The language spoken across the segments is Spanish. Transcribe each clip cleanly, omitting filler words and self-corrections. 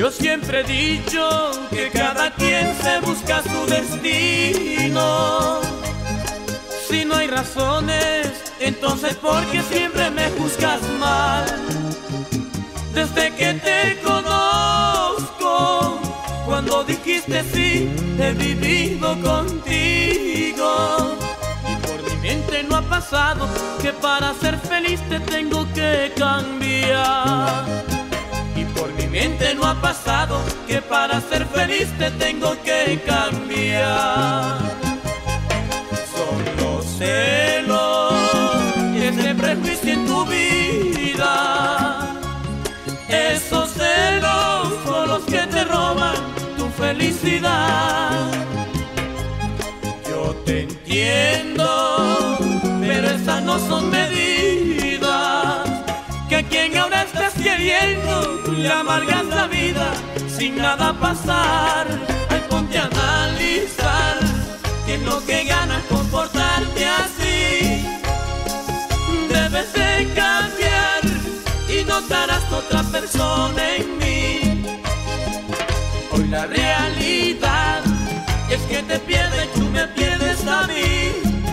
Yo siempre he dicho que cada quien se busca su destino. Si no hay razones, entonces ¿por qué siempre me juzgas mal? Desde que te conozco, cuando dijiste sí, he vivido contigo. Y por mi mente no ha pasado que para ser feliz te tengo que cambiar. Y por mi mente no ha pasado que para ser feliz te tengo que cambiar. Son los celos, ese prejuicio en tu vida. Esos celos son los que te roban tu felicidad. Yo te entiendo, pero esas no son medidas. Que a quien ahora estás queriendo le amargas la vida sin nada pasar. Ay, ponte a analizar qué es lo que ganas comportarte así. Debes de cambiar y notarás otra persona en mí. Hoy la realidad es que te pierdes, tú me pierdes a mí.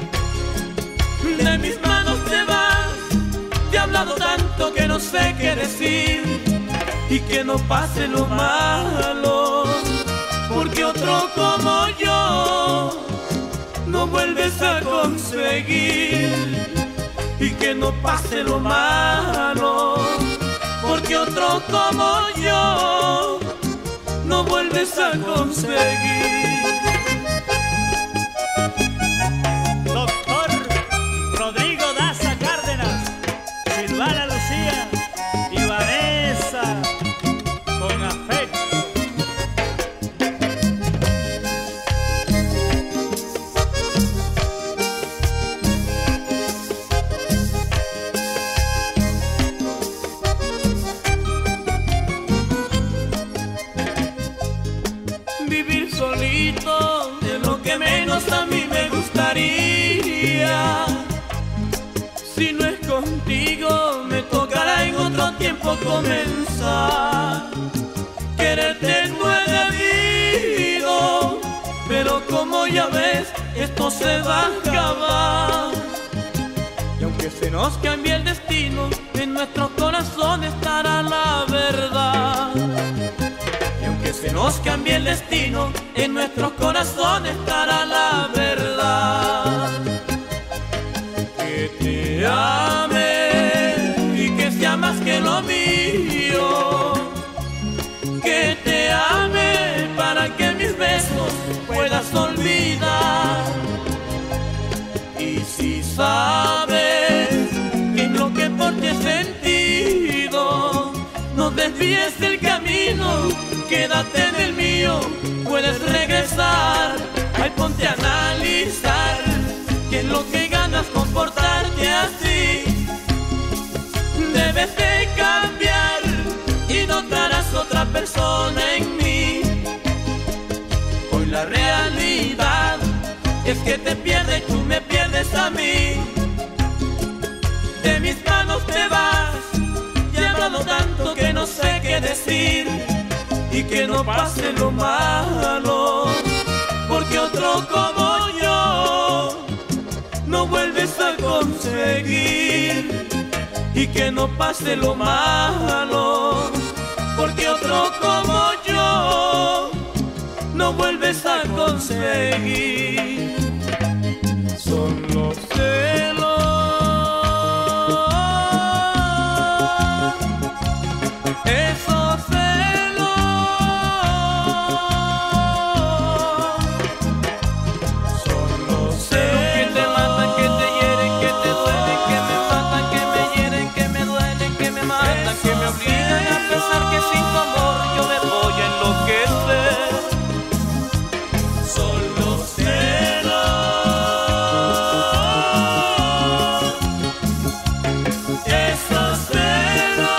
De mis manos te vas, te he hablado tanto que no sé qué decir. Y que no pase lo malo, porque otro como yo no vuelves a conseguir. Y que no pase lo malo, porque otro como yo no vuelves a conseguir. Doctor Rodrigo Daza Cárdenas, Silvana Lucía y Vanessa, con afecto. Vivir solito es lo que menos a mí me gustaría. Si no es contigo, me tocará en otro tiempo comenzar. Quererte no he debido, pero como ya ves, esto se va a acabar. Y aunque se nos cambie el destino, en nuestro corazón estará la verdad. Y aunque se nos cambie el destino, en nuestros corazones estará la verdad. Que te ame y que sea más que lo mío. Que te ame para que mis besos puedas olvidar. Y si sabes que es lo que por ti he sentido, no desvíes del camino, quédate en el mío, puedes regresar. Ay, ponte a analizar qué es lo que ganas comportarte así. Debes de cambiar y notarás otra persona en mí. Hoy la realidad es que te pierdes y tú me pierdes a mí. De mis manos te vas, te he hablado tanto que no sé qué decir. Y que no pase lo malo, porque otro como yo no vuelves a conseguir. Y que no pase lo malo, porque otro como yo no vuelves a conseguir. Son los celos, esos celos. Son los celos que te matan, que te hieren, que te duelen, que me matan, que me hieren, que me duelen, que me matan, que me obligan a pensar que sin tu amor yo me voy a enloquecer. Son los celos, esos celos.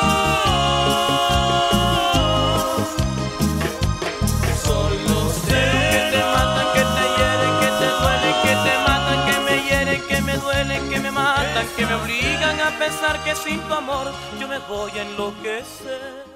Son los celos que te matan, que te hieren, que te duelen, que te matan, que me hieren, que me duelen, que me matan, que me obligan a pensar que sin tu amor yo me voy a enloquecer.